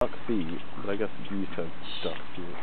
duck B, but I guess B said duck B.